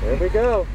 Here we go.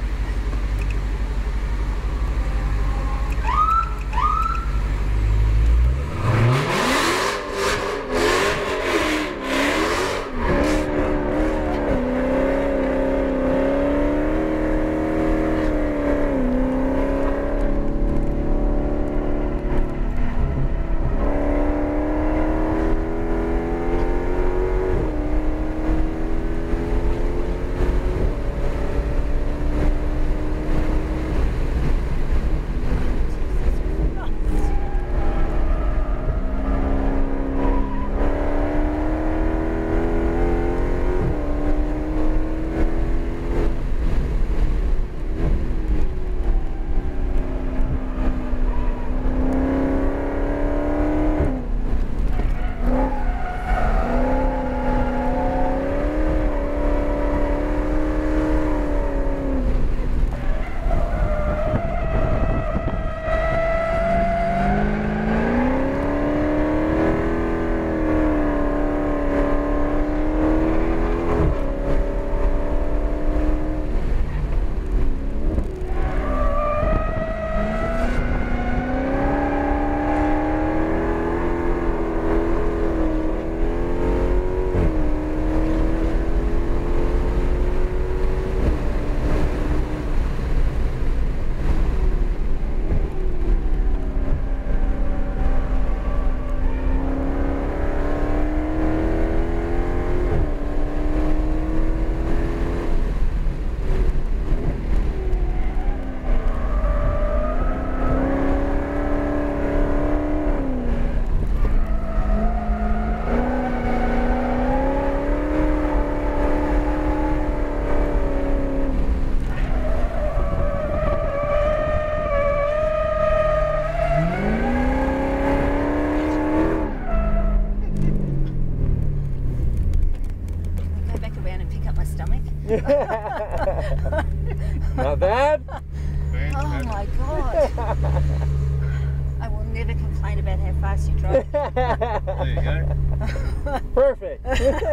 Not bad? Oh my God. I will never complain about how fast you drive. There you go. Perfect.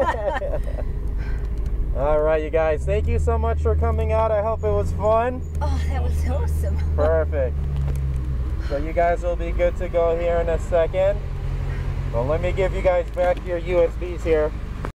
All right, you guys, thank you so much for coming out. I hope it was fun. Oh, that was awesome. Perfect. So you guys will be good to go here in a second. Well, let me give you guys back your USBs here.